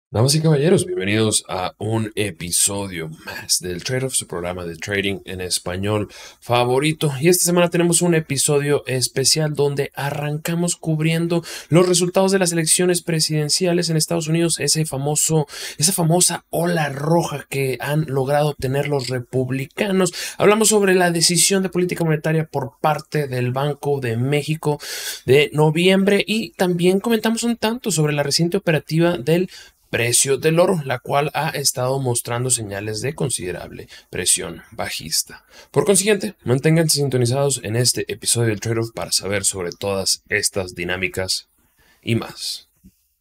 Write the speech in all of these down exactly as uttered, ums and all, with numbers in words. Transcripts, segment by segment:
Damas y caballeros, bienvenidos a un episodio más del Trade Off, su programa de trading en español favorito. Y esta semana tenemos un episodio especial donde arrancamos cubriendo los resultados de las elecciones presidenciales en Estados Unidos, ese famoso, esa famosa ola roja que han logrado obtener los republicanos. Hablamos sobre la decisión de política monetaria por parte del Banco de México de noviembre y también comentamos un tanto sobre la reciente operativa del precio del oro, la cual ha estado mostrando señales de considerable presión bajista. Por consiguiente, manténganse sintonizados en este episodio del Trade-Off para saber sobre todas estas dinámicas y más.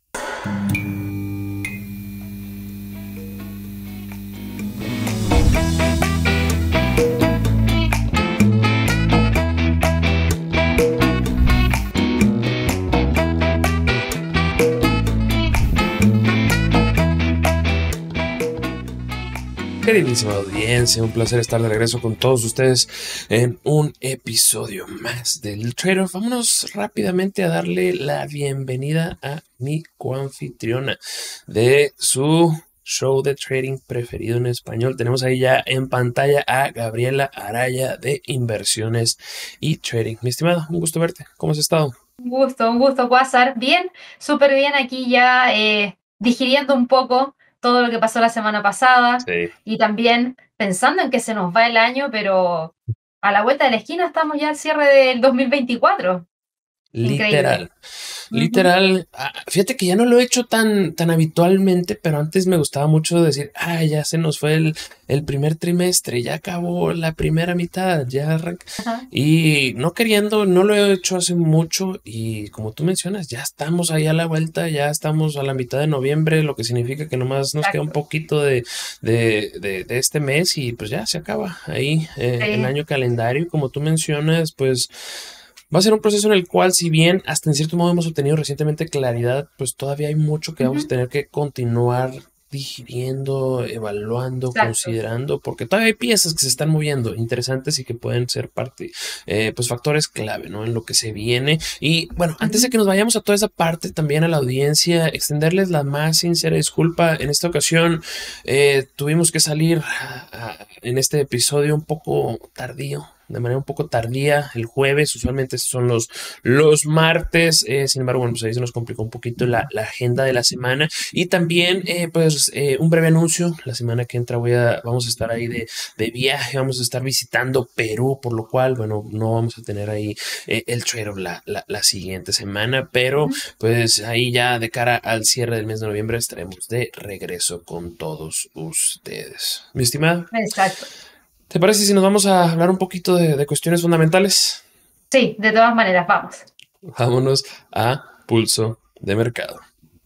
Queridísima audiencia, un placer estar de regreso con todos ustedes en un episodio más del Trade-Off. Vámonos rápidamente a darle la bienvenida a mi coanfitriona de su show de trading preferido en español. Tenemos ahí ya en pantalla a Gabriela Araya de Inversiones y Trading. Mi estimada, un gusto verte. ¿Cómo has estado? Un gusto, un gusto, Quasar. Bien, súper bien aquí ya eh, digiriendo un poco todo lo que pasó la semana pasada Sí. y también pensando en que se nos va el año, pero a la vuelta de la esquina estamos ya al cierre del dos mil veinticuatro. Increíble. Literal, Ujú. literal. ah, Fíjate que ya no lo he hecho tan, tan habitualmente, pero antes me gustaba mucho decir, ah, ya se nos fue el, el primer trimestre, ya acabó la primera mitad, ya arranca. Ajá. Y no queriendo, no lo he hecho hace mucho y como tú mencionas, ya estamos ahí a la vuelta, ya estamos a la mitad de noviembre, lo que significa que nomás nos queda un Exacto. poquito de, de, de, de este mes y pues ya se acaba ahí eh, el Sí. año calendario. Como tú mencionas, pues va a ser un proceso en el cual, si bien hasta en cierto modo hemos obtenido recientemente claridad, pues todavía hay mucho que vamos a Ujú. tener que continuar digiriendo, evaluando, Exacto. considerando, porque todavía hay piezas que se están moviendo interesantes y que pueden ser parte, eh, pues factores clave, ¿no? En lo que se viene. Y bueno, antes de Ujú. que nos vayamos a toda esa parte, también a la audiencia, extenderles la más sincera disculpa. En esta ocasión eh, tuvimos que salir a- a- en este episodio un poco tardío, de manera un poco tardía, el jueves. Usualmente son los, los martes. Eh, sin embargo, bueno, pues ahí se nos complicó un poquito la, la agenda de la semana. Y también, eh, pues, eh, un breve anuncio. La semana que entra voy a, vamos a estar ahí de, de viaje, vamos a estar visitando Perú, por lo cual, bueno, no vamos a tener ahí eh, el trade la, la, la siguiente semana, pero Ujú. pues ahí ya de cara al cierre del mes de noviembre estaremos de regreso con todos ustedes. Mi estimada, Exacto. ¿te parece si nos vamos a hablar un poquito de, de cuestiones fundamentales? Sí, de todas maneras, vamos. Vámonos a pulso de mercado.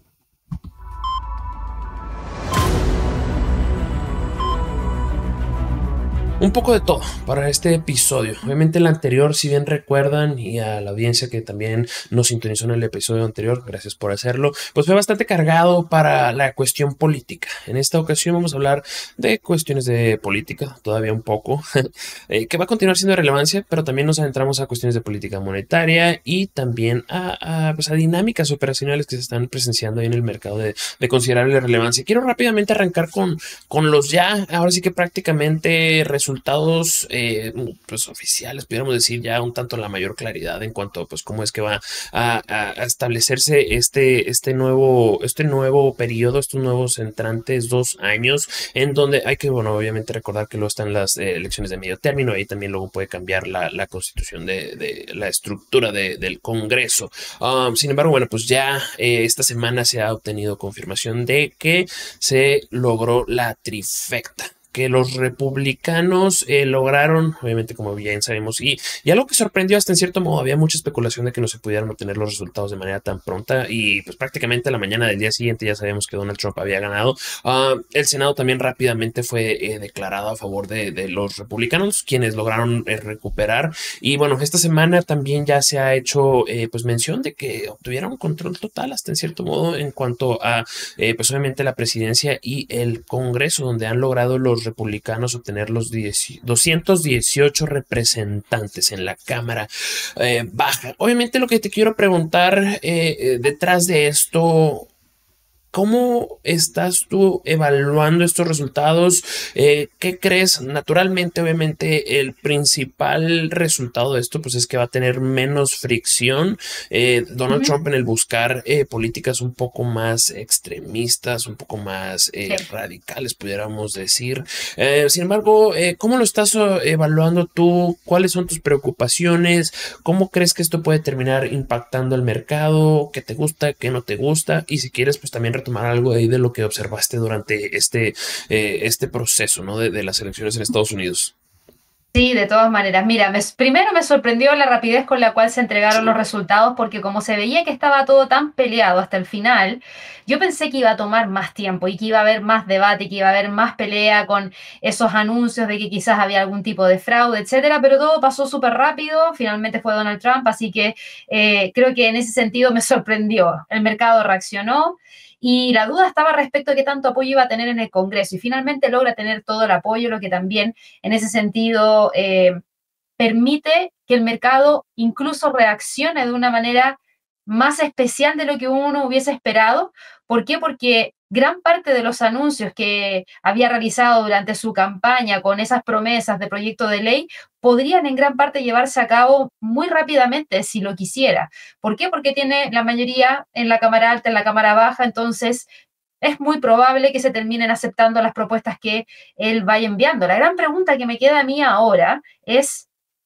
Un poco de todo para este episodio. Obviamente el anterior, si bien recuerdan, y a la audiencia que también nos sintonizó en el episodio anterior, gracias por hacerlo, pues fue bastante cargado para la cuestión política. En esta ocasión vamos a hablar de cuestiones de política, todavía un poco, eh, que va a continuar siendo de relevancia, pero también nos adentramos a cuestiones de política monetaria y también a, a, pues a dinámicas operacionales que se están presenciando ahí en el mercado de, de considerable relevancia. Quiero rápidamente arrancar con con los ya, ahora sí que prácticamente resultados eh, pues oficiales, pudiéramos decir ya un tanto la mayor claridad en cuanto a pues cómo es que va a, a, a establecerse este, este nuevo, este nuevo periodo, estos nuevos entrantes dos años, en donde hay que, bueno, obviamente recordar que luego están las eh, elecciones de medio término, ahí también luego puede cambiar la, la constitución de, de la estructura de, del Congreso. Um, sin embargo, bueno, pues ya eh, esta semana se ha obtenido confirmación de que se logró la trifecta, que los republicanos eh, lograron, obviamente como bien sabemos, y, y algo que sorprendió hasta en cierto modo, había mucha especulación de que no se pudieran obtener los resultados de manera tan pronta y pues prácticamente a la mañana del día siguiente ya sabemos que Donald Trump había ganado. Uh, el Senado también rápidamente fue eh, declarado a favor de, de, los republicanos, quienes lograron eh, recuperar. Y bueno, esta semana también ya se ha hecho eh, pues mención de que obtuvieron control total hasta en cierto modo en cuanto a eh, pues obviamente la presidencia y el Congreso, donde han logrado los republicanos obtener los doscientos dieciocho representantes en la Cámara eh, Baja. Obviamente lo que te quiero preguntar eh, eh, detrás de esto, ¿Cómo estás tú evaluando estos resultados? Eh, ¿Qué crees? Naturalmente, obviamente, el principal resultado de esto pues, es que va a tener menos fricción. Eh, Donald Ujú. Trump en el buscar eh, políticas un poco más extremistas, un poco más eh, Sí. radicales, pudiéramos decir. Eh, sin embargo, eh, ¿cómo lo estás uh, evaluando tú? ¿Cuáles son tus preocupaciones? ¿Cómo crees que esto puede terminar impactando el mercado? ¿Qué te gusta? ¿Qué no te gusta? Y si quieres, pues también tomar algo de ahí de lo que observaste durante este, eh, este proceso, ¿no? De, de las elecciones en Estados Unidos. Sí, de todas maneras. Mira, me, primero me sorprendió la rapidez con la cual se entregaron los resultados, porque como se veía que estaba todo tan peleado hasta el final, yo pensé que iba a tomar más tiempo y que iba a haber más debate, que iba a haber más pelea con esos anuncios de que quizás había algún tipo de fraude, etcétera, pero todo pasó súper rápido. Finalmente fue Donald Trump, así que eh, creo que en ese sentido me sorprendió. El mercado reaccionó. Y la duda estaba respecto a qué tanto apoyo iba a tener en el Congreso y finalmente logra tener todo el apoyo, lo que también en ese sentido eh, permite que el mercado incluso reaccione de una manera más especial de lo que uno hubiese esperado. ¿Por qué? Porque gran parte de los anuncios que había realizado durante su campaña con esas promesas de proyecto de ley podrían en gran parte llevarse a cabo muy rápidamente si lo quisiera. ¿Por qué? Porque tiene la mayoría en la Cámara Alta, en la Cámara Baja, entonces es muy probable que se terminen aceptando las propuestas que él vaya enviando. La gran pregunta que me queda a mí ahora es,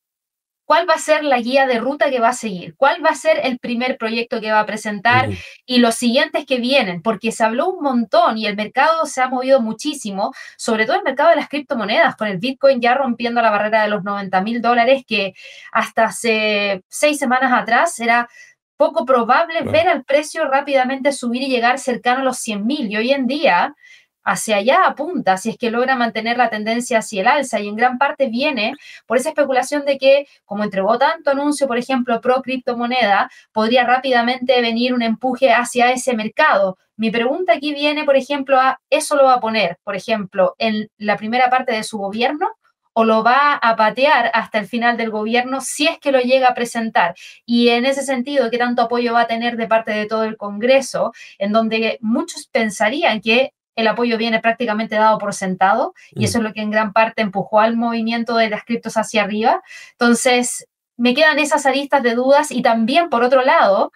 ¿cuál va a ser la guía de ruta que va a seguir? ¿Cuál va a ser el primer proyecto que va a presentar Uh-huh. y los siguientes que vienen? Porque se habló un montón y el mercado se ha movido muchísimo, sobre todo el mercado de las criptomonedas, con el Bitcoin ya rompiendo la barrera de los noventa mil dólares, que hasta hace seis semanas atrás era poco probable Claro. ver al precio rápidamente subir y llegar cercano a los cien mil. Y hoy en día hacia allá apunta, si es que logra mantener la tendencia hacia el alza, y en gran parte viene por esa especulación de que, como entregó tanto anuncio, por ejemplo, pro criptomoneda, podría rápidamente venir un empuje hacia ese mercado. Mi pregunta aquí viene, por ejemplo, a ¿eso lo va a poner, por ejemplo, en la primera parte de su gobierno? ¿O lo va a patear hasta el final del gobierno si es que lo llega a presentar? Y en ese sentido, ¿qué tanto apoyo va a tener de parte de todo el Congreso? En donde muchos pensarían que el apoyo viene prácticamente dado por sentado, y eso es lo que en gran parte empujó al movimiento de las criptos hacia arriba. Entonces, me quedan esas aristas de dudas, y también, por otro lado,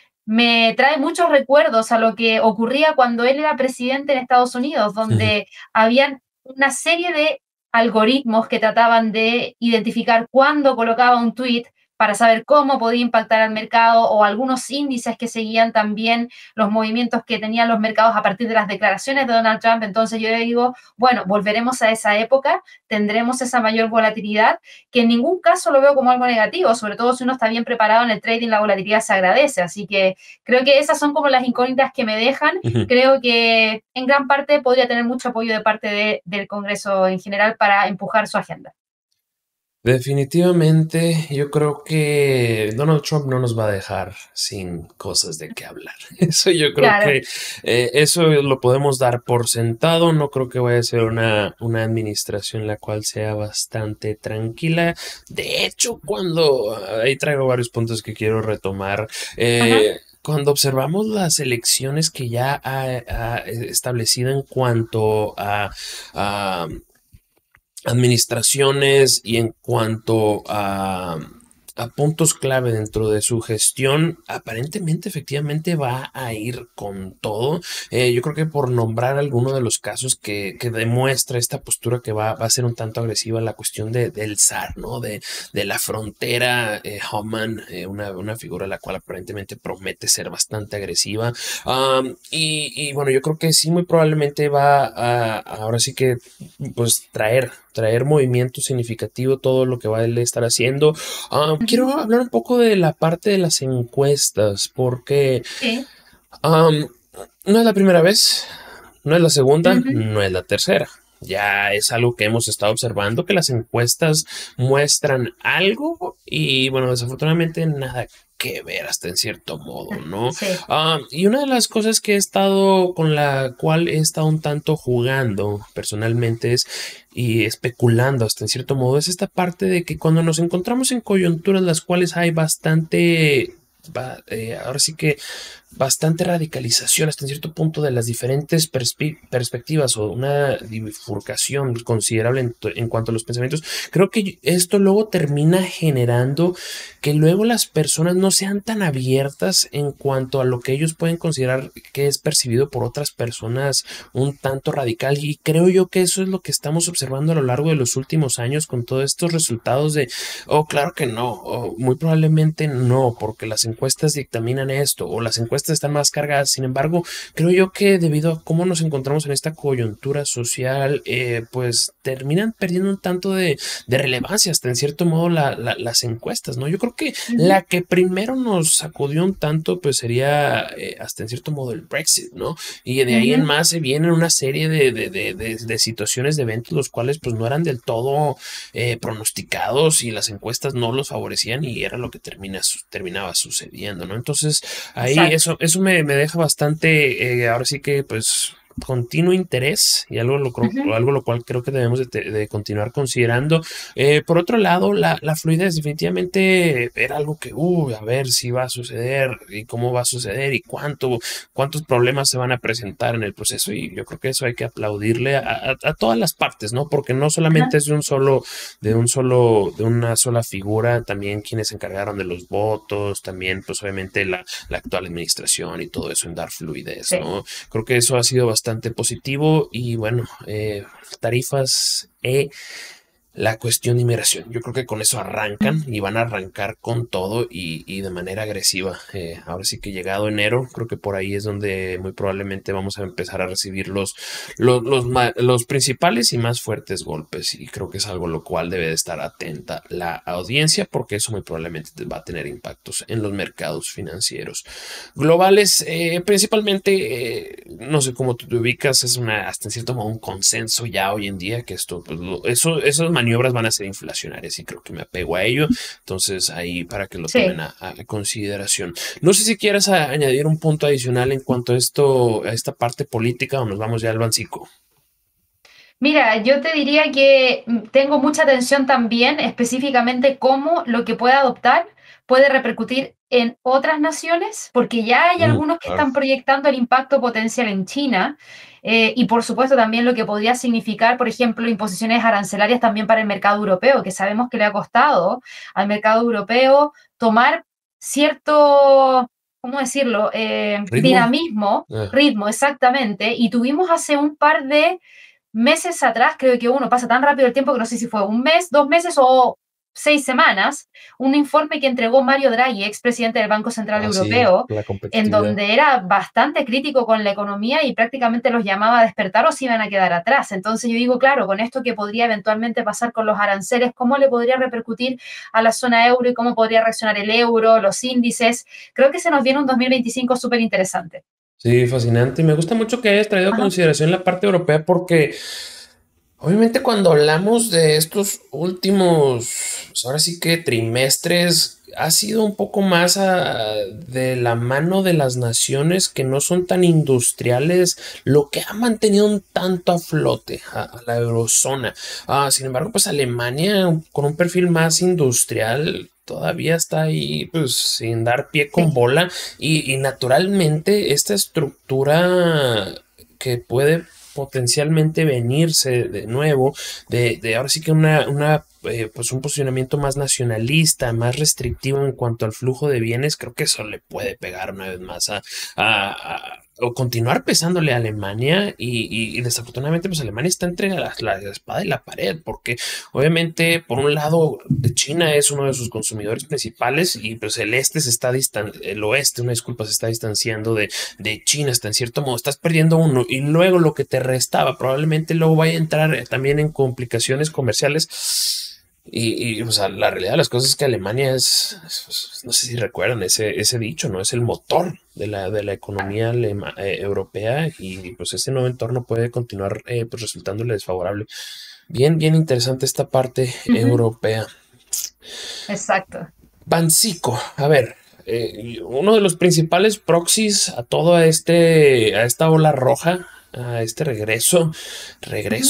me trae muchos recuerdos a lo que ocurría cuando él era presidente en Estados Unidos, donde habían una serie de algoritmos que trataban de identificar cuándo colocaba un tweet para saber cómo podía impactar al mercado, o algunos índices que seguían también los movimientos que tenían los mercados a partir de las declaraciones de Donald Trump. Entonces yo digo, bueno, volveremos a esa época, tendremos esa mayor volatilidad, que en ningún caso lo veo como algo negativo, sobre todo si uno está bien preparado en el trading, la volatilidad se agradece. Así que creo que esas son como las incógnitas que me dejan. Uh-huh. Creo que en gran parte podría tener mucho apoyo de parte de, del Congreso en general para empujar su agenda. Definitivamente, yo creo que Donald Trump no nos va a dejar sin cosas de qué hablar. Eso yo creo claro. que eh, eso lo podemos dar por sentado. No creo que vaya a ser una, una administración la cual sea bastante tranquila. De hecho, cuando ahí traigo varios puntos que quiero retomar. Eh, Cuando observamos las elecciones que ya ha, ha establecido en cuanto a, a administraciones y en cuanto a, a puntos clave dentro de su gestión, aparentemente efectivamente va a ir con todo. Eh, yo creo que por nombrar alguno de los casos que, que demuestra esta postura que va, va a ser un tanto agresiva, la cuestión de, del zar, ¿no? De, de la frontera, eh, Homan, eh, una, una figura la cual aparentemente promete ser bastante agresiva. Um, y, y bueno, yo creo que sí, muy probablemente va a, ahora sí que pues traer traer movimiento significativo todo lo que va a estar haciendo. Um, quiero hablar un poco de la parte de las encuestas, porque sí. um, no es la primera vez, no es la segunda, uh-huh. no es la tercera. Ya es algo que hemos estado observando, que las encuestas muestran algo y bueno, desafortunadamente nada que ver hasta en cierto modo, ¿no? Sí. Um, y una de las cosas que he estado, con la cual he estado un tanto jugando personalmente es, y especulando hasta en cierto modo, es esta parte de que cuando nos encontramos en coyunturas las cuales hay bastante va, eh, ahora sí que bastante radicalización hasta en cierto punto de las diferentes perspe perspectivas o una bifurcación considerable en, en cuanto a los pensamientos. Creo que esto luego termina generando que luego las personas no sean tan abiertas en cuanto a lo que ellos pueden considerar que es percibido por otras personas un tanto radical, y creo yo que eso es lo que estamos observando a lo largo de los últimos años con todos estos resultados de, oh, claro que no, o muy probablemente no, porque las encuestas dictaminan esto, o las encuestas están más cargadas. Sin embargo, creo yo que debido a cómo nos encontramos en esta coyuntura social, eh, pues terminan perdiendo un tanto de, de relevancia hasta en cierto modo la, la, las encuestas, ¿no? Yo creo que uh-huh. la que primero nos sacudió un tanto pues sería eh, hasta en cierto modo el Brexit, ¿no? Y de ahí uh-huh. en más se vienen una serie de, de, de, de, de situaciones, de eventos, los cuales pues no eran del todo eh, pronosticados, y las encuestas no los favorecían, y era lo que termina, terminaba sucediendo, ¿no? Entonces ahí Exacto. eso Eso me, me deja bastante, eh, ahora sí que pues continuo interés, y algo lo, uh-huh. algo lo cual creo que debemos de, de continuar considerando. Eh, por otro lado, la, la fluidez definitivamente era algo que, uh, a ver si va a suceder y cómo va a suceder y cuánto, cuántos problemas se van a presentar en el proceso, y yo creo que eso hay que aplaudirle a, a, a todas las partes, ¿no? Porque no solamente uh-huh. es de un solo, de un solo, de una sola figura, también quienes se encargaron de los votos, también pues obviamente la, la actual administración y todo eso en dar fluidez, sí. ¿no? Creo que eso ha sido bastante bastante positivo. Y bueno, eh, tarifas e la cuestión de inmigración, yo creo que con eso arrancan, y van a arrancar con todo y, y de manera agresiva. Eh, ahora sí que llegado enero, creo que por ahí es donde muy probablemente vamos a empezar a recibir los, los, los, los principales y más fuertes golpes, y creo que es algo lo cual debe de estar atenta la audiencia, porque eso muy probablemente va a tener impactos en los mercados financieros globales. Eh, principalmente, eh, no sé cómo tú te ubicas, es una, hasta en cierto modo un consenso ya hoy en día que esto, pues, lo, eso, eso es maniobras van a ser inflacionarias, y creo que me apego a ello. Entonces ahí para que lo sí. tomen a, a consideración. No sé si quieres a, añadir un punto adicional en cuanto a esto, a esta parte política, o nos vamos ya al bancico. Mira, yo te diría que tengo mucha atención también específicamente cómo lo que pueda adoptar puede repercutir en otras naciones, porque ya hay mm, algunos que claro. están proyectando el impacto potencial en China, eh, y por supuesto también lo que podría significar, por ejemplo, imposiciones arancelarias también para el mercado europeo, que sabemos que le ha costado al mercado europeo tomar cierto, ¿cómo decirlo?, eh, ¿Ritmo? dinamismo, eh. ritmo, exactamente, y tuvimos hace un par de meses atrás, creo que uno pasa tan rápido el tiempo que no sé si fue un mes, dos meses o seis semanas, un informe que entregó Mario Draghi, expresidente del Banco Central ah, Europeo, sí, en donde era bastante crítico con la economía y prácticamente los llamaba a despertar o se iban a quedar atrás. Entonces yo digo, claro, con esto que podría eventualmente pasar con los aranceles, ¿cómo le podría repercutir a la zona euro y cómo podría reaccionar el euro, los índices? Creo que se nos viene un dos mil veinticinco súper interesante. Sí, fascinante. Me gusta mucho que hayas traído a consideración la parte europea, porque obviamente cuando hablamos de estos últimos, pues ahora sí que trimestres, ha sido un poco más a, de la mano de las naciones que no son tan industriales, lo que ha mantenido un tanto a flote a, a la eurozona. Ah, sin embargo, pues Alemania, con un perfil más industrial, todavía está ahí pues sin dar pie con sí. bola, y, y naturalmente esta estructura que puede potencialmente venirse de nuevo, de, de ahora sí que una, una eh, pues un posicionamiento más nacionalista, más restrictivo en cuanto al flujo de bienes, creo que eso le puede pegar una vez más a, a, a o continuar pesándole a Alemania, y, y, y desafortunadamente pues Alemania está entre la, la espada y la pared, porque obviamente por un lado China es uno de sus consumidores principales, y pues el este se está distan el oeste, una disculpa, se está distanciando de, de China, está en cierto modo, estás perdiendo uno, y luego lo que te restaba probablemente luego vaya a entrar también en complicaciones comerciales. Y, y o sea, la realidad de las cosas es que Alemania es, es no sé si recuerdan ese, ese dicho, ¿no? Es el motor de la, de la economía alema, eh, europea, y pues ese nuevo entorno puede continuar eh, pues resultándole desfavorable. Bien, bien interesante esta parte uh-huh. europea. Exacto. Bancico, a ver, eh, uno de los principales proxies a todo este, a esta ola roja, a este regreso, regreso. Uh-huh.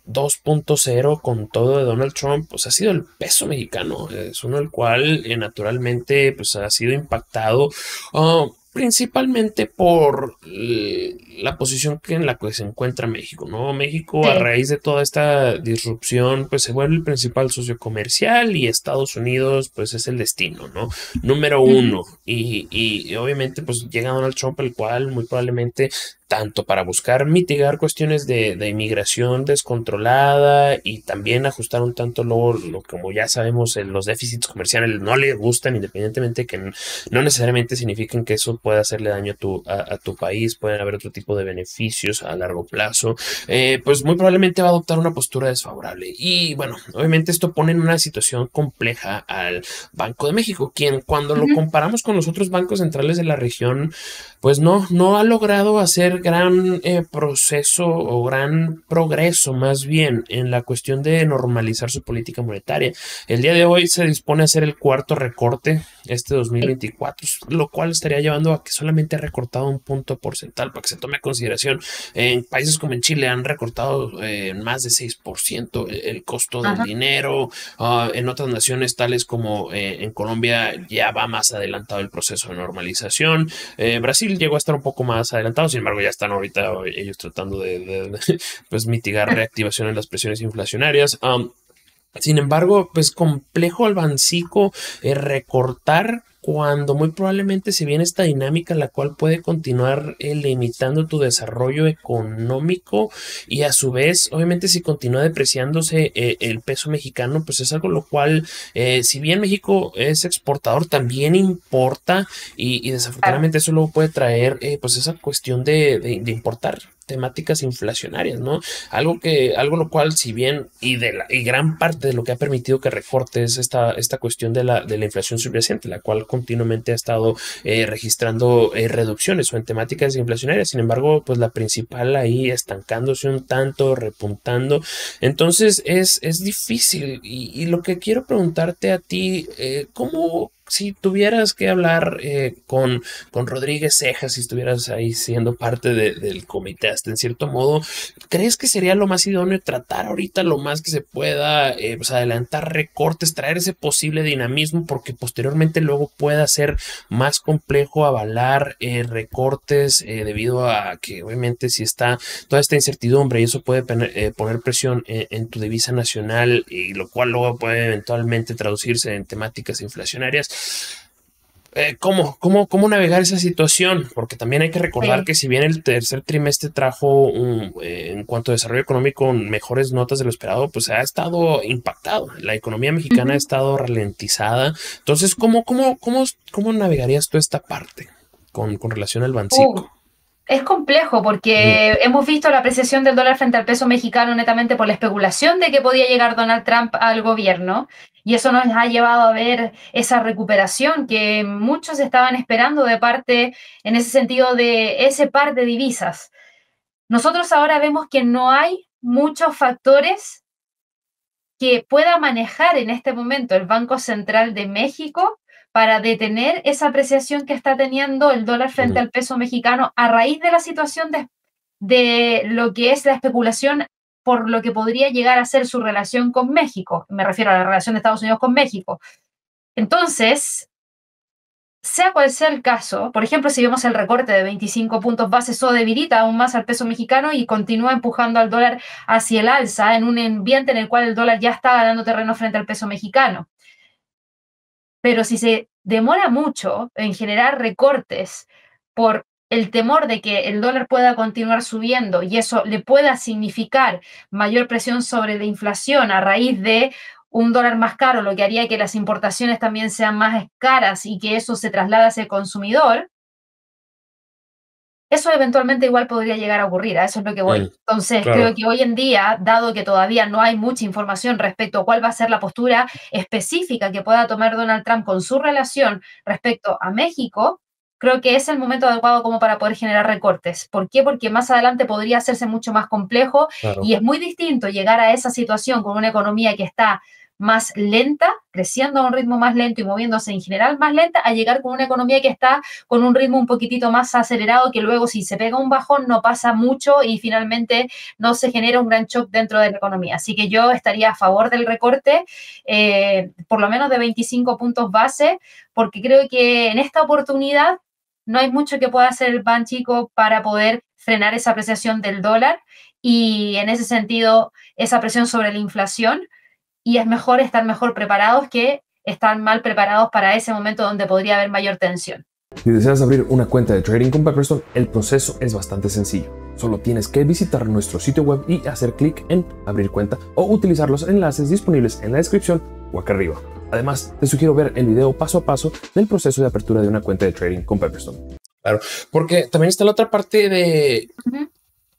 dos punto cero con todo de Donald Trump, pues ha sido el peso mexicano. Es uno el cual eh, naturalmente pues ha sido impactado. Uh, principalmente por eh, la posición que en la que se encuentra México, ¿no? México, a Sí. raíz de toda esta disrupción, pues se vuelve el principal socio comercial y Estados Unidos, pues es el destino, ¿no? Número Ujú. uno. Y, y, y obviamente, pues llega Donald Trump, el cual muy probablemente tanto para buscar mitigar cuestiones de, de inmigración descontrolada y también ajustar un tanto luego, lo, como ya sabemos, eh, los déficits comerciales no le gustan, independientemente que no necesariamente significan que eso pueda hacerle daño a tu, a, a tu país, pueden haber otro tipo de beneficios a largo plazo, eh, pues muy probablemente va a adoptar una postura desfavorable. Y bueno, obviamente esto pone en una situación compleja al Banco de México, quien cuando lo Ujú. comparamos con los otros bancos centrales de la región, pues no, no ha logrado hacer gran eh, proceso o gran progreso más bien en la cuestión de normalizar su política monetaria. El día de hoy se dispone a hacer el cuarto recorte este dos mil Sí. veinticuatro, lo cual estaría llevando a que solamente ha recortado un punto porcentual para que se tome a consideración. En países como en Chile han recortado eh, más de seis por ciento el, el costo del Ajá. dinero. Uh, en otras naciones tales como eh, en Colombia ya va más adelantado el proceso de normalización. Eh, Brasil llegó a estar un poco más adelantado, sin embargo ya están ahorita ellos tratando de, de, de pues mitigar reactivación en las presiones inflacionarias. Um, sin embargo, pues complejo al Bancico eh, recortar cuando muy probablemente se viene esta dinámica la cual puede continuar eh, limitando tu desarrollo económico y a su vez, obviamente si continúa depreciándose eh, el peso mexicano, pues es algo lo cual, eh, si bien México es exportador, también importa y, y Claro. desafortunadamente eso luego puede traer eh, pues esa cuestión de, de, de importar temáticas inflacionarias, ¿no? Algo que, algo lo cual, si bien, y de la, y gran parte de lo que ha permitido que recorte es esta, esta cuestión de la, de la inflación subyacente, la cual continuamente ha estado eh, registrando eh, reducciones o en temáticas inflacionarias. Sin embargo, pues la principal ahí estancándose un tanto, repuntando. Entonces es, es difícil. Y, y lo que quiero preguntarte a ti, eh, ¿cómo, si tuvieras que hablar eh, con, con Rodríguez Cejas, si estuvieras ahí siendo parte de, del comité, hasta en cierto modo, ¿crees que sería lo más idóneo tratar ahorita lo más que se pueda, eh, pues adelantar recortes, traer ese posible dinamismo, porque posteriormente luego pueda ser más complejo avalar eh, recortes eh, debido a que obviamente si está toda esta incertidumbre y eso puede poner, eh, poner presión en, en tu divisa nacional y lo cual luego puede eventualmente traducirse en temáticas inflacionarias? Eh, ¿cómo, cómo, ¿Cómo navegar esa situación? Porque también hay que recordar Sí. que si bien el tercer trimestre trajo un, eh, en cuanto a desarrollo económico mejores notas de lo esperado, pues ha estado impactado. La economía mexicana ha Ujú. estado ralentizada. Entonces, ¿cómo, cómo, cómo, cómo navegarías tú esta parte con, con relación al Uh, Bancico? Es complejo Mm, porque hemos visto la apreciación del dólar frente al peso mexicano netamente por la especulación de que podía llegar Donald Trump al gobierno y eso nos ha llevado a ver esa recuperación que muchos estaban esperando de parte, en ese sentido, de ese par de divisas. Nosotros ahora vemos que no hay muchos factores que pueda manejar en este momento el Banco Central de México para detener esa apreciación que está teniendo el dólar frente mm, al peso mexicano a raíz de la situación de, de lo que es la especulación por lo que podría llegar a ser su relación con México. Me refiero a la relación de Estados Unidos con México. Entonces, sea cual sea el caso, por ejemplo, si vemos el recorte de veinticinco puntos base, eso debilita aún más al peso mexicano y continúa empujando al dólar hacia el alza en un ambiente en el cual el dólar ya está ganando terreno frente al peso mexicano. Pero si se demora mucho en generar recortes por el temor de que el dólar pueda continuar subiendo y eso le pueda significar mayor presión sobre la inflación a raíz de un dólar más caro, lo que haría que las importaciones también sean más caras y que eso se traslade hacia el consumidor, eso eventualmente igual podría llegar a ocurrir, a eso es lo que mm, voy. Entonces, claro, creo que hoy en día, dado que todavía no hay mucha información respecto a cuál va a ser la postura específica que pueda tomar Donald Trump con su relación respecto a México, creo que es el momento adecuado como para poder generar recortes. ¿Por qué? Porque más adelante podría hacerse mucho más complejo claro. y es muy distinto llegar a esa situación con una economía que está más lenta, creciendo a un ritmo más lento y moviéndose en general más lenta, a llegar con una economía que está con un ritmo un poquitito más acelerado, que luego si se pega un bajón no pasa mucho y finalmente no se genera un gran shock dentro de la economía. Así que yo estaría a favor del recorte, eh, por lo menos de veinticinco puntos base, porque creo que en esta oportunidad no hay mucho que pueda hacer el Banxico para poder frenar esa apreciación del dólar y en ese sentido esa presión sobre la inflación, y es mejor estar mejor preparados que estar mal preparados para ese momento donde podría haber mayor tensión. Si deseas abrir una cuenta de trading con Pepperstone, el proceso es bastante sencillo. Solo tienes que visitar nuestro sitio web y hacer clic en abrir cuenta o utilizar los enlaces disponibles en la descripción o acá arriba. Además, te sugiero ver el video paso a paso del proceso de apertura de una cuenta de trading con Pepperstone. Claro, porque también está la otra parte de... Uh-huh.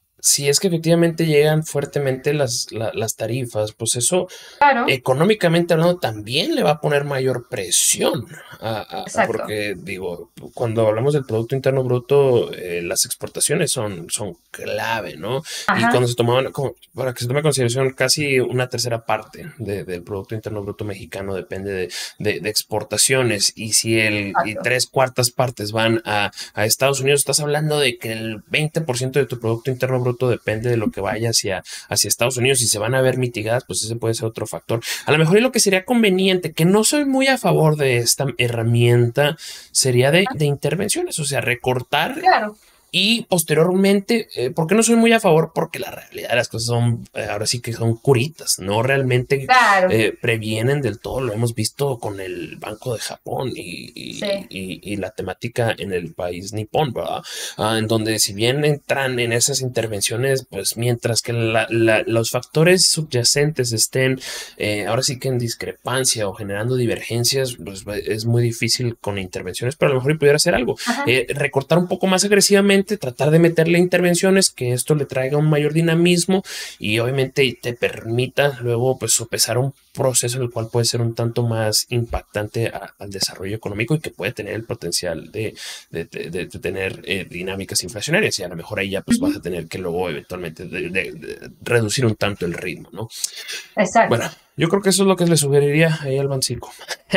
Si es que efectivamente llegan fuertemente las, la, las tarifas, pues eso, claro, económicamente hablando, también le va a poner mayor presión. A, a, porque, digo, cuando hablamos del Producto Interno Bruto, eh, las exportaciones son, son clave, ¿no? Ajá. Y cuando se tomaban, como, para que se tome en consideración, casi una tercera parte de, del Producto Interno Bruto mexicano depende de, de, de exportaciones. Y si el y tres cuartas partes van a, a Estados Unidos, estás hablando de que el veinte por ciento de tu Producto Interno Bruto depende de lo que vaya hacia, hacia Estados Unidos y se van a ver mitigadas, pues ese puede ser otro factor. A lo mejor y lo que sería conveniente, que no soy muy a favor de esta herramienta, sería de, de intervenciones, o sea, recortar. Claro. Y posteriormente, eh, ¿por qué no soy muy a favor? Porque la realidad de las cosas son, eh, ahora sí que son curitas, no realmente claro. eh, previenen del todo. Lo hemos visto con el Banco de Japón y, y, sí. y, y la temática en el país nipón, ¿verdad? Ah, en donde si bien entran en esas intervenciones, pues mientras que la, la, los factores subyacentes estén eh, ahora sí que en discrepancia o generando divergencias, pues es muy difícil con intervenciones, pero a lo mejor pudiera hacer algo. Eh, recortar un poco más agresivamente, tratar de meterle intervenciones, que esto le traiga un mayor dinamismo y obviamente te permita luego pues sopesar un proceso en el cual puede ser un tanto más impactante a, al desarrollo económico y que puede tener el potencial de, de, de, de, de tener eh, dinámicas inflacionarias, y a lo mejor ahí ya pues vas a tener que luego eventualmente de, de, de reducir un tanto el ritmo, ¿no? Exacto. Bueno, yo creo que eso es lo que le sugeriría ahí al Banxico.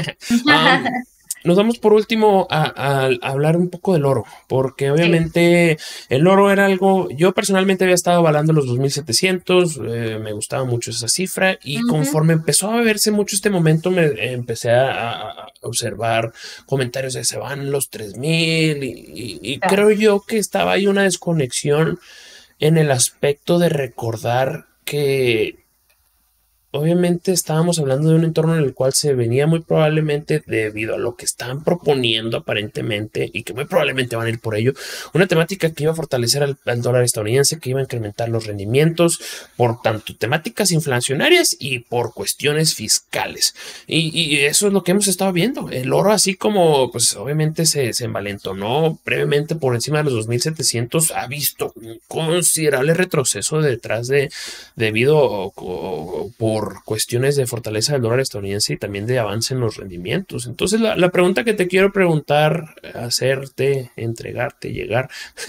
um, Nos vamos por último a, a, a hablar un poco del oro, porque obviamente sí. el oro era algo, yo personalmente había estado avalando los dos mil setecientos, eh, me gustaba mucho esa cifra y uh-huh. conforme empezó a verse mucho este momento me eh, empecé a, a observar comentarios de se van los tres mil y, y, y claro. creo yo que estaba ahí una desconexión en el aspecto de recordar que obviamente estábamos hablando de un entorno en el cual se venía muy probablemente, debido a lo que están proponiendo aparentemente y que muy probablemente van a ir por ello, una temática que iba a fortalecer al, al dólar estadounidense, que iba a incrementar los rendimientos por tanto temáticas inflacionarias y por cuestiones fiscales. Y, y eso es lo que hemos estado viendo. El oro, así como pues obviamente se, se envalentonó brevemente por encima de los dos mil setecientos, ha visto un considerable retroceso detrás de, debido o, o, por por cuestiones de fortaleza del dólar estadounidense y también de avance en los rendimientos. Entonces la, la pregunta que te quiero preguntar, hacerte, entregarte, llegar,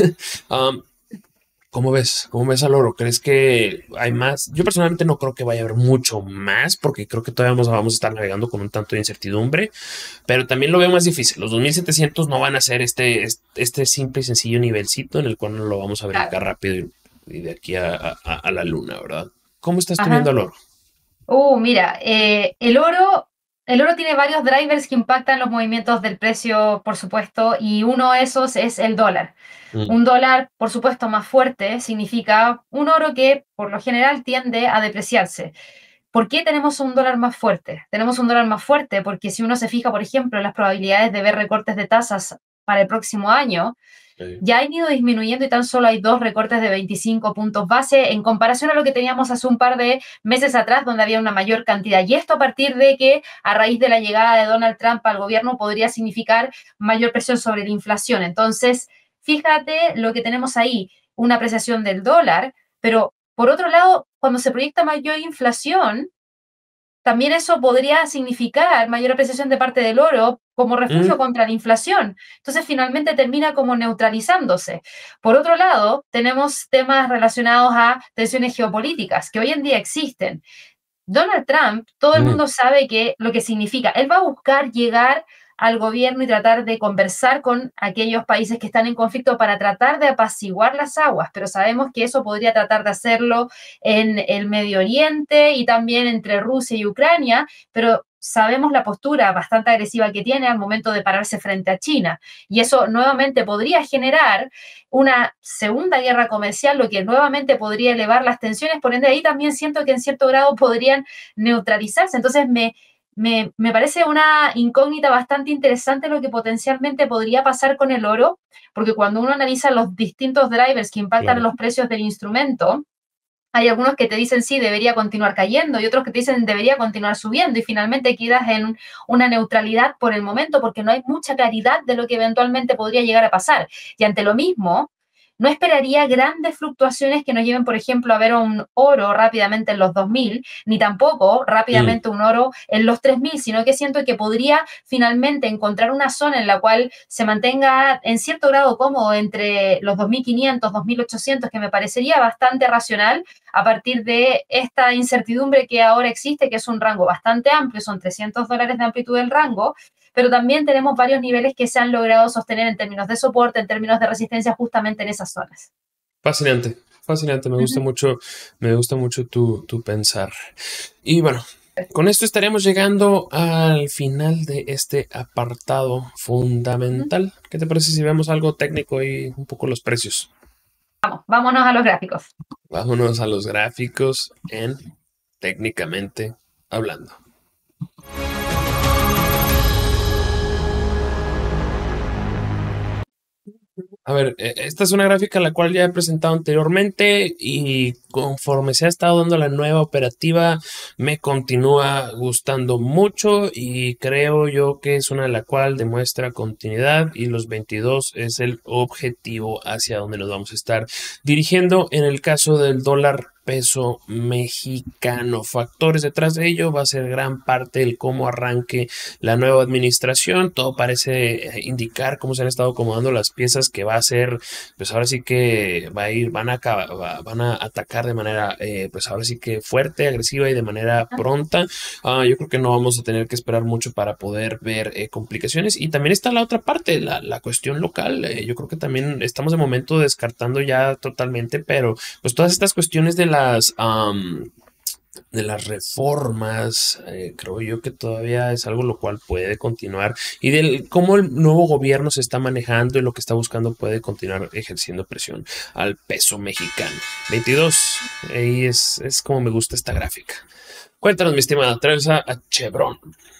um, ¿cómo ves? ¿Cómo ves al oro? ¿Crees que hay más? Yo personalmente no creo que vaya a haber mucho más, porque creo que todavía vamos, vamos a estar navegando con un tanto de incertidumbre, pero también lo veo más difícil. Los dos mil setecientos no van a ser este, este simple y sencillo nivelcito en el cual no lo vamos a brincar claro. rápido y, y de aquí a, a, a la luna, ¿verdad? ¿Cómo estás tú viendo al oro? Uh, mira, eh, el oro, el oro tiene varios drivers que impactan los movimientos del precio, por supuesto, y uno de esos es el dólar. Mm. Un dólar, por supuesto, más fuerte significa un oro que, por lo general, tiende a depreciarse. ¿Por qué tenemos un dólar más fuerte? Tenemos un dólar más fuerte porque si uno se fija, por ejemplo, en las probabilidades de ver recortes de tasas para el próximo año, ya han ido disminuyendo y tan solo hay dos recortes de veinticinco puntos base en comparación a lo que teníamos hace un par de meses atrás, donde había una mayor cantidad. Y esto a partir de que a raíz de la llegada de Donald Trump al gobierno podría significar mayor presión sobre la inflación. Entonces, fíjate lo que tenemos ahí, una apreciación del dólar, pero por otro lado, cuando se proyecta mayor inflación, también eso podría significar mayor apreciación de parte del oro como refugio mm. contra la inflación. Entonces, finalmente termina como neutralizándose. Por otro lado, tenemos temas relacionados a tensiones geopolíticas que hoy en día existen. Donald Trump, todo el Mm. mundo sabe que lo que significa, él va a buscar llegar al gobierno y tratar de conversar con aquellos países que están en conflicto para tratar de apaciguar las aguas, pero sabemos que eso podría tratar de hacerlo en el Medio Oriente y también entre Rusia y Ucrania, pero sabemos la postura bastante agresiva que tiene al momento de pararse frente a China. Y eso nuevamente podría generar una segunda guerra comercial, lo que nuevamente podría elevar las tensiones. Por ende, ahí también siento que en cierto grado podrían neutralizarse. Entonces, me, me, me parece una incógnita bastante interesante lo que potencialmente podría pasar con el oro, porque cuando uno analiza los distintos drivers que impactan Claro. en los precios del instrumento, hay algunos que te dicen sí, debería continuar cayendo y otros que te dicen debería continuar subiendo y finalmente quedas en una neutralidad por el momento porque no hay mucha claridad de lo que eventualmente podría llegar a pasar. Y ante lo mismo, no esperaría grandes fluctuaciones que nos lleven, por ejemplo, a ver un oro rápidamente en los dos mil, ni tampoco rápidamente mm. un oro en los tres mil, sino que siento que podría finalmente encontrar una zona en la cual se mantenga en cierto grado cómodo entre los dos mil quinientos, dos mil ochocientos, que me parecería bastante racional a partir de esta incertidumbre que ahora existe, que es un rango bastante amplio, son trescientos dólares de amplitud del rango, pero también tenemos varios niveles que se han logrado sostener en términos de soporte, en términos de resistencia, justamente en esas zonas. Fascinante, fascinante, me gusta uh-huh. mucho, me gusta mucho tu, tu pensar. Y bueno, con esto estaremos llegando al final de este apartado fundamental. Uh-huh. ¿Qué te parece si vemos algo técnico y un poco los precios? Vamos, vámonos a los gráficos. Vámonos a los gráficos en Técnicamente Hablando. A ver, esta es una gráfica la cual ya he presentado anteriormente y conforme se ha estado dando la nueva operativa me continúa gustando mucho y creo yo que es una de la cual demuestra continuidad y los veintidós es el objetivo hacia donde nos vamos a estar dirigiendo en el caso del dólar peso mexicano. Factores detrás de ello va a ser gran parte el cómo arranque la nueva administración. Todo parece indicar cómo se han estado acomodando las piezas que va a ser, pues ahora sí que va a ir, van a van a atacar de manera, eh, pues ahora sí que fuerte, agresiva y de manera pronta. Uh, yo creo que no vamos a tener que esperar mucho para poder ver eh, complicaciones. Y también está la otra parte, la, la cuestión local. Eh, yo creo que también estamos de momento descartando ya totalmente, pero pues todas estas cuestiones de las um, de las reformas, eh, creo yo que todavía es algo lo cual puede continuar y del cómo el nuevo gobierno se está manejando y lo que está buscando puede continuar ejerciendo presión al peso mexicano. veintidós, ahí es, es como me gusta esta gráfica. Cuéntanos, mi estimada, traes a, a Chevron.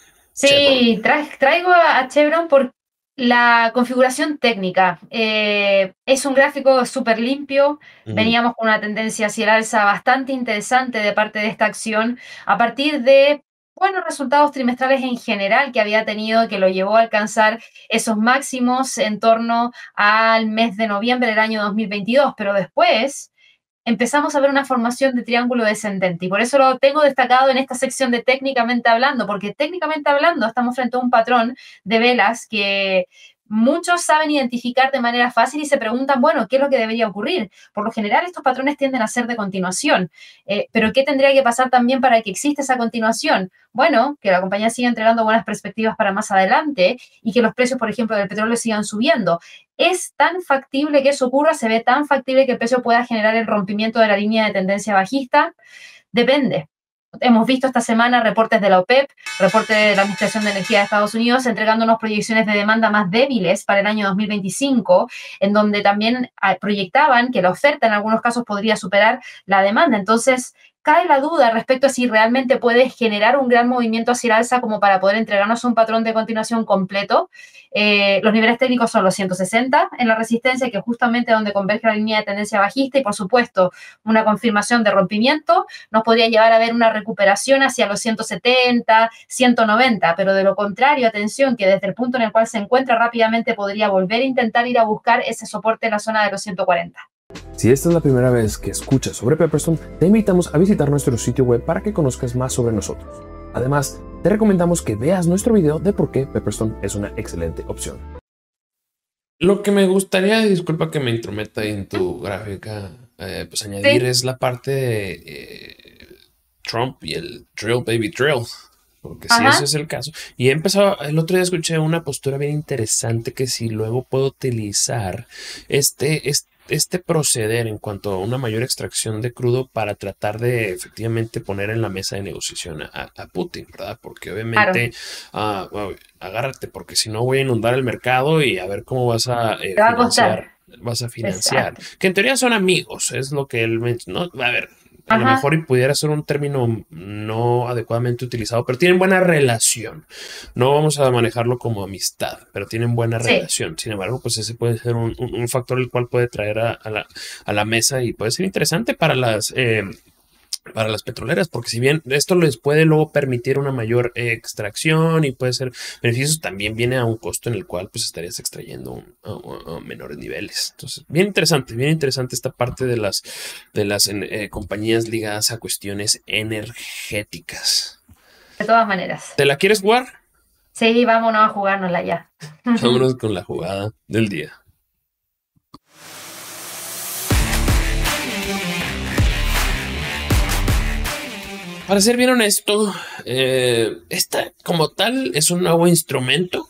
Sí, tra traigo a Chevron por la configuración técnica. Eh, es un gráfico súper limpio. Uh-huh. Veníamos con una tendencia hacia el alza bastante interesante de parte de esta acción a partir de buenos resultados trimestrales en general que había tenido, que lo llevó a alcanzar esos máximos en torno al mes de noviembre del año dos mil veintidós, pero después empezamos a ver una formación de triángulo descendente y por eso lo tengo destacado en esta sección de técnicamente hablando, porque técnicamente hablando estamos frente a un patrón de velas que muchos saben identificar de manera fácil y se preguntan, bueno, ¿qué es lo que debería ocurrir? Por lo general estos patrones tienden a ser de continuación, eh, pero ¿qué tendría que pasar también para que exista esa continuación? Bueno, que la compañía siga entregando buenas perspectivas para más adelante y que los precios, por ejemplo, del petróleo sigan subiendo. Es tan factible que eso ocurra, se ve tan factible que el precio pueda generar el rompimiento de la línea de tendencia bajista. Depende. Hemos visto esta semana reportes de la OPEP, reporte de la Administración de Energía de Estados Unidos, entregándonos proyecciones de demanda más débiles para el año dos mil veinticinco, en donde también proyectaban que la oferta en algunos casos podría superar la demanda. Entonces, cae la duda respecto a si realmente puede generar un gran movimiento hacia el alza como para poder entregarnos un patrón de continuación completo. Eh, los niveles técnicos son los ciento sesenta en la resistencia, que justamente donde converge la línea de tendencia bajista, y por supuesto una confirmación de rompimiento nos podría llevar a ver una recuperación hacia los ciento setenta, ciento noventa, pero de lo contrario, atención, que desde el punto en el cual se encuentra rápidamente podría volver a intentar ir a buscar ese soporte en la zona de los ciento cuarenta. Si esta es la primera vez que escuchas sobre Pepperstone, te invitamos a visitar nuestro sitio web para que conozcas más sobre nosotros. Además, te recomendamos que veas nuestro video de por qué Pepperstone es una excelente opción. Lo que me gustaría, disculpa que me intrometa en tu gráfica, eh, pues añadir sí. es la parte de eh, Trump y el drill, baby, drill. Porque si Ajá. eso es el caso. Y he empezado, el otro día escuché una postura bien interesante que si luego puedo utilizar este, este, este proceder en cuanto a una mayor extracción de crudo para tratar de efectivamente poner en la mesa de negociación a, a Putin, ¿verdad? Porque obviamente, Claro. uh, well, agárrate, porque si no voy a inundar el mercado y a ver cómo vas a eh, Te va a financiar. costar. Vas a financiar. Exacto. Que en teoría son amigos, es lo que él mencionó. No, a ver. A lo Ajá. mejor y pudiera ser un término no adecuadamente utilizado, pero tienen buena relación. No vamos a manejarlo como amistad, pero tienen buena Sí. relación. Sin embargo, pues ese puede ser un, un, un factor el cual puede traer a, a, la, a la mesa y puede ser interesante para las... Eh, para las petroleras, porque si bien esto les puede luego permitir una mayor eh, extracción y puede ser beneficios, también viene a un costo en el cual pues estarías extrayendo un, a, a menores niveles. Entonces, bien interesante, bien interesante esta parte de las, de las eh, compañías ligadas a cuestiones energéticas. De todas maneras. ¿Te la quieres jugar? Sí, vámonos a jugárnosla ya. Vámonos con la jugada del día. Para ser bien honesto, eh, esta como tal es un nuevo instrumento,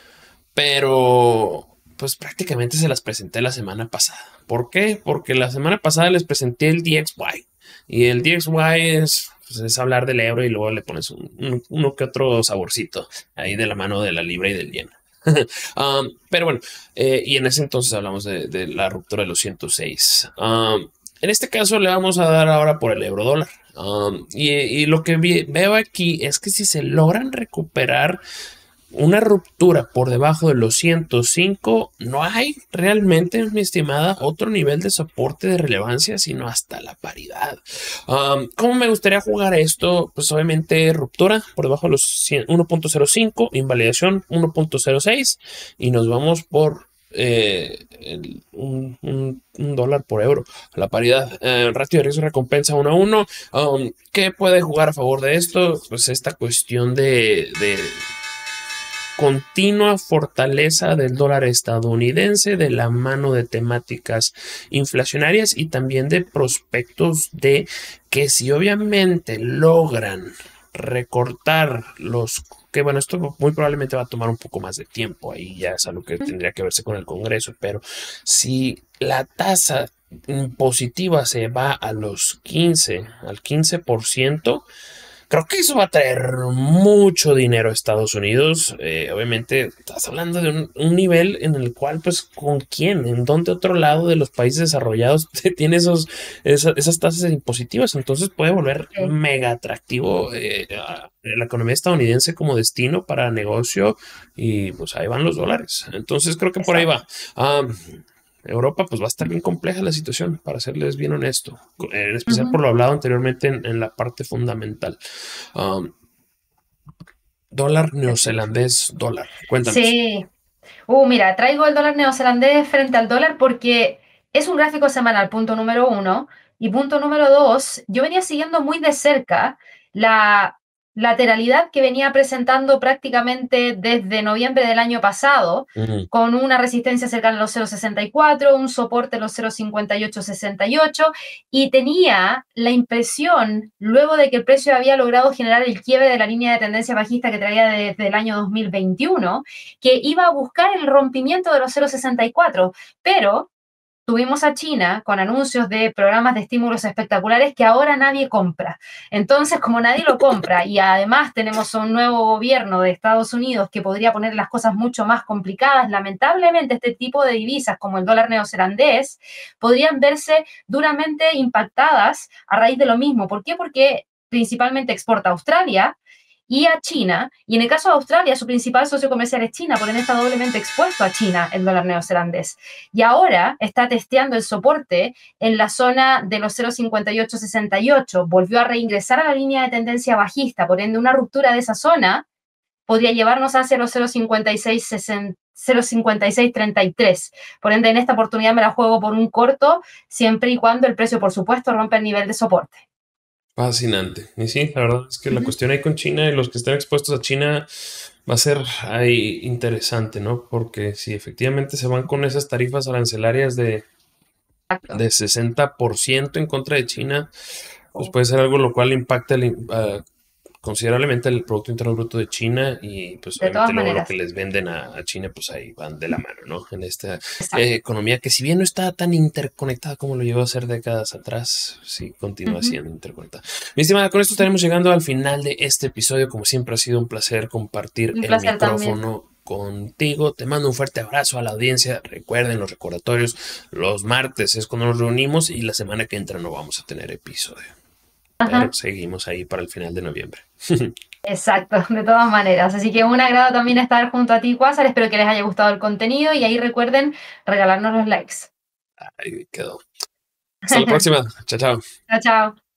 pero pues prácticamente se las presenté la semana pasada. ¿Por qué? Porque la semana pasada les presenté el D X Y y el D X Y es, pues, es hablar del euro y luego le pones un, un, uno que otro saborcito ahí de la mano de la libra y del yen. um, pero bueno, eh, y en ese entonces hablamos de, de la ruptura de los ciento seis. Um, en este caso le vamos a dar ahora por el euro dólar. Um, y, y lo que vi, veo aquí es que si se logran recuperar una ruptura por debajo de los ciento cinco, no hay realmente, mi estimada, otro nivel de soporte de relevancia, sino hasta la paridad. Um, ¿Cómo me gustaría jugar esto? Pues obviamente ruptura por debajo de los uno punto cero cinco, invalidación uno punto cero seis y nos vamos por Eh, el, un, un, un dólar por euro. La paridad, eh, ratio de riesgo recompensa uno a uno. Um, ¿Qué puede jugar a favor de esto? Pues esta cuestión de, de continua fortaleza del dólar estadounidense de la mano de temáticas inflacionarias y también de prospectos de que si obviamente logran recortar los que bueno, esto muy probablemente va a tomar un poco más de tiempo, ahí ya es algo que tendría que verse con el Congreso, pero si la tasa impositiva se va a los quince, al quince por ciento, creo que eso va a traer mucho dinero a Estados Unidos. Eh, obviamente, estás hablando de un, un nivel en el cual, pues, ¿con quién? ¿En dónde otro lado de los países desarrollados tiene esos, esa, esas tasas impositivas? Entonces puede volver Sí. mega atractivo eh, a la economía estadounidense como destino para negocio y pues ahí van los dólares. Entonces creo que por ahí va. Um, Europa pues va a estar bien compleja la situación, para serles bien honesto, en especial Ujú. por lo hablado anteriormente en, en la parte fundamental. Um, dólar neozelandés, dólar, cuéntanos. Sí. Uh, mira, traigo el dólar neozelandés frente al dólar porque es un gráfico semanal, punto número uno. Y punto número dos, yo venía siguiendo muy de cerca la lateralidad que venía presentando prácticamente desde noviembre del año pasado, Uh-huh. con una resistencia cercana a los cero punto sesenta y cuatro, un soporte en los cero punto cincuenta y ocho sesenta y ocho, y tenía la impresión, luego de que el precio había logrado generar el quiebre de la línea de tendencia bajista que traía desde el año dos mil veintiuno, que iba a buscar el rompimiento de los cero punto sesenta y cuatro, pero tuvimos a China con anuncios de programas de estímulos espectaculares que ahora nadie compra. Entonces, como nadie lo compra y además tenemos un nuevo gobierno de Estados Unidos que podría poner las cosas mucho más complicadas, lamentablemente este tipo de divisas como el dólar neozelandés podrían verse duramente impactadas a raíz de lo mismo. ¿Por qué? Porque principalmente exporta a Australia y a China, y en el caso de Australia, su principal socio comercial es China, por ende está doblemente expuesto a China el dólar neozelandés. Y ahora está testeando el soporte en la zona de los cero punto cincuenta y ocho sesenta y ocho, volvió a reingresar a la línea de tendencia bajista, por ende una ruptura de esa zona podría llevarnos hacia los cero punto cincuenta y seis treinta y tres. Por ende, en esta oportunidad me la juego por un corto, siempre y cuando el precio, por supuesto, rompa el nivel de soporte. Fascinante. Y sí, la verdad es que la cuestión ahí con China y los que estén expuestos a China va a ser ahí interesante, ¿no? Porque si efectivamente se van con esas tarifas arancelarias de, de sesenta por ciento en contra de China, Pues puede ser algo lo cual impacta el, uh, considerablemente el Producto Interno Bruto de China y pues De todas obviamente luego lo maneras. que les venden a, a China pues ahí van de la mano, ¿no? En esta Exacto. eh, economía que si bien no está tan interconectada como lo llevó a ser décadas atrás, sí continúa Ujú. siendo interconectada. Mi estimada, con esto estaremos llegando al final de este episodio. Como siempre ha sido un placer compartir Un el placer también. micrófono contigo. Te mando un fuerte abrazo a la audiencia. Recuerden los recordatorios, los martes es cuando nos reunimos y la semana que entra no vamos a tener episodio. Ajá. Pero seguimos ahí para el final de noviembre. Exacto, de todas maneras. Así que un agrado también estar junto a ti, Quasar. Espero que les haya gustado el contenido y ahí recuerden regalarnos los likes. Ahí quedó. Hasta la próxima. Chao, chao. Chao, chao.